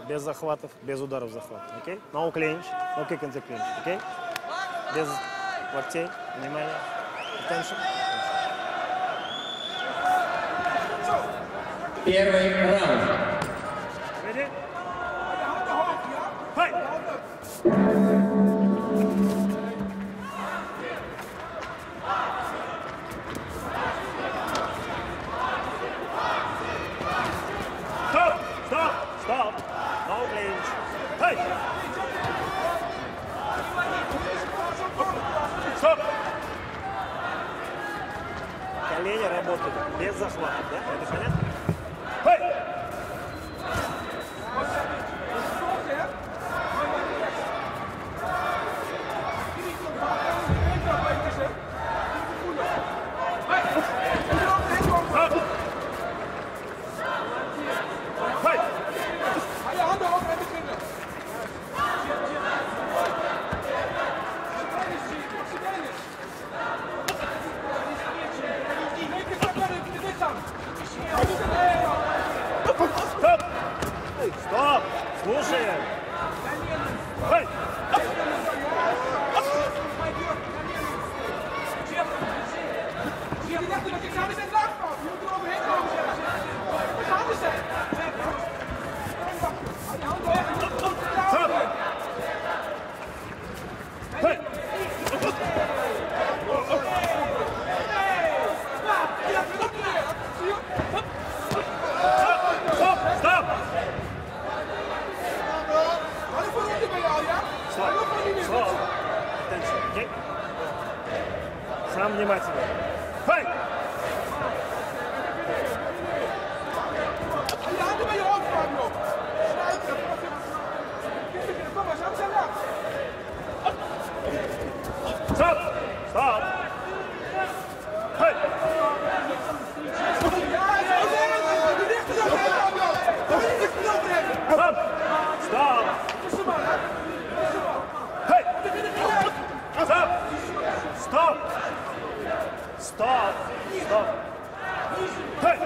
без захватов, без ударов захвата. Окей? No clinch, no kick in the clinch. Окей? Без локтей. Внимание. Attention. Первый раунд. Ready? Fight! Stop! No clinch. Hey! Stop! Колени работают без захвата, да? Это понятно? Hey! Стоп! Слушаем! Эй! Сам внимательно. Файт! Стоп! Стоп! Файт! Стоп! Стоп! Файт! Стоп! Стоп! Stop! Stop! Hey!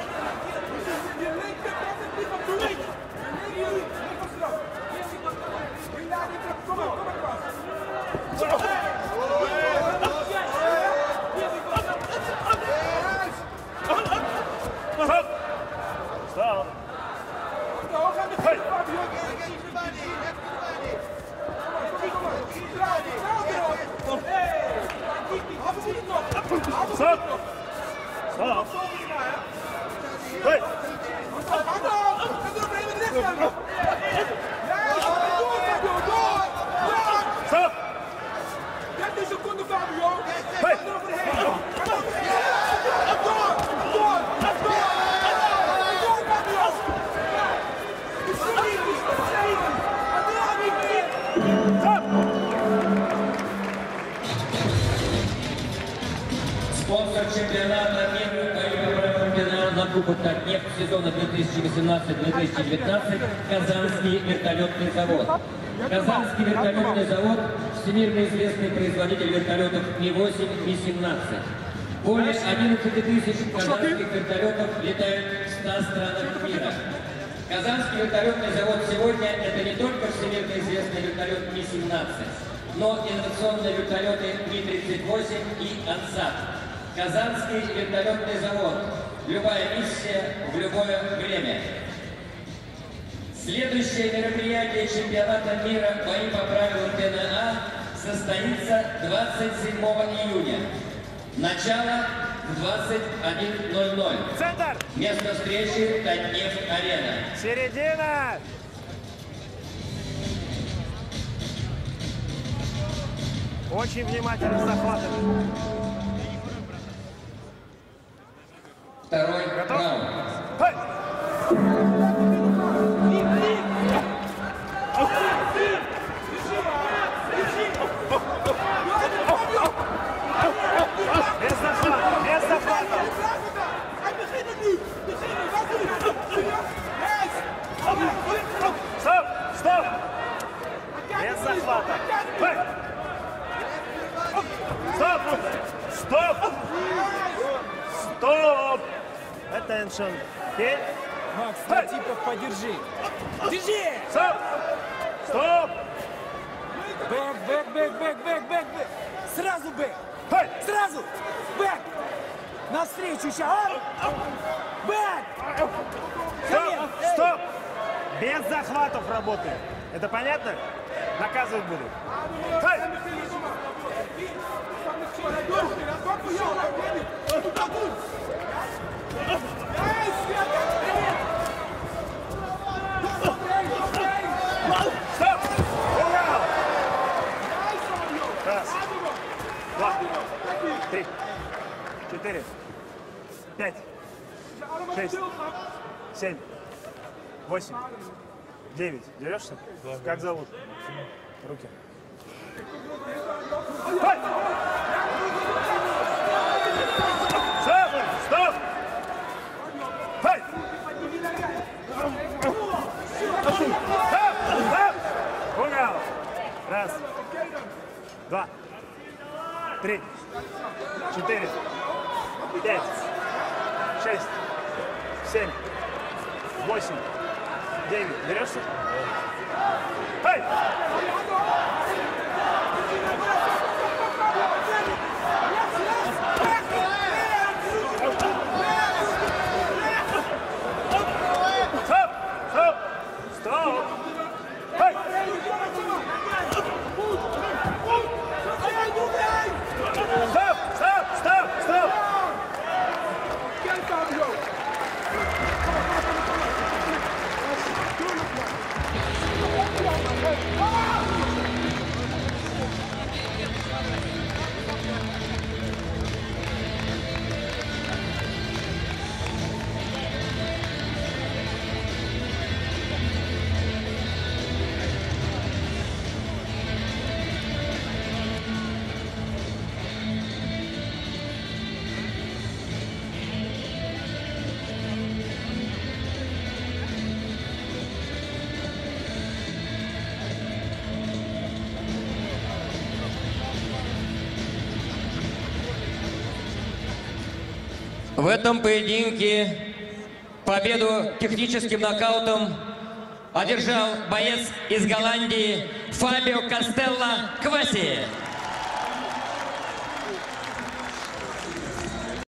Stop! Stop! Hey! Stop! Stop! Hey! Stop! 30 seconden, Fabio! Hey! Спонсор чемпионата мира на Кубок Татнефть сезона 2018-2019 Казанский вертолетный завод. Казанский вертолетный завод – всемирно известный производитель вертолетов Ми-8, Ми-17. Более 11 тысяч казанских вертолетов летают в 100 странах мира. Казанский вертолетный завод сегодня – это не только всемирно известный вертолет Ми-17, но инновационные вертолеты Ми-38 и Ансат. Казанский вертолетный завод. Любая миссия в любое время. Следующее мероприятие чемпионата мира «Бои по правилам ТНА» состоится 27 июня. Начало в 21:00. Центр! Место встречи Татнефть-арена. Середина! Очень внимательно захватываем. Второй раунд. Hey! Без захвата! Без захвата! Стоп! Стоп! Без захвата! Hey! Стоп! Стоп! Стоп! Attention. Окей? Макс, Латипов, подержи. Держи! Стоп! Стоп! Бэк, бэк, бэк, бэк, бэк, бэк, бэк. Сразу бэк. Хай! Сразу! Бэк! Навстречу сейчас! Бэк! Стоп! Стоп! Без захватов работаем. Это понятно? Наказывать буду. Хай! Стоп! Ура! Раз, два, 3, 4, 5, 6, 7, 8, 9. Дерешься? Как зовут? Руки. Хай! Стоп! Стоп! Хай! Стоп! Стоп! Угол! Раз, два, 3, 4, 5, 6, 7, 8, 9. Берешься? Хай! Стоп! Стоп! Стоп! Хай! Стоп! Стоп! Стоп! Стоп! В этом поединке победу техническим нокаутом одержал боец из Голландии Фабио Кастелло Кваси.